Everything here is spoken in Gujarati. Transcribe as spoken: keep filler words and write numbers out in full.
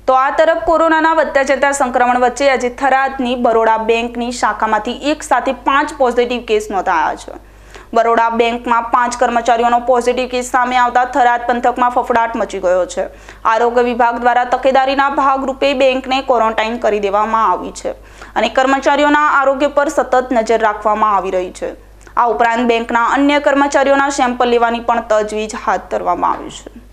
તો આ તરફ કોરોનાના વધતા જતા સંક્રમણ વચ્ચે આજે થરાદની બરોડા બેંકની શાખામાંથી એક સાથે પાંચ પોઝિટિવ કેસ નોંધાયા છે। બરોડા બેંકમાં પાંચ કર્મચારીઓનો પોઝિટિવ કેસ સામે આવતા થરાદ પંથકમાં ફફડાટ મચી ગયો છે। આરોગ્ય વિભાગ દ્વારા તકેદારીના ભાગરૂપે બેંકને ક્વોરન્ટાઇન કરી દેવામાં આવી છે અને કર્મચારીઓના આરોગ્ય પર સતત નજર રાખવામાં આવી રહી છે। આ ઉપરાંત બેંકના અન્ય કર્મચારીઓના સેમ્પલ લેવાની પણ તજવીજ હાથ ધરવામાં આવી છે।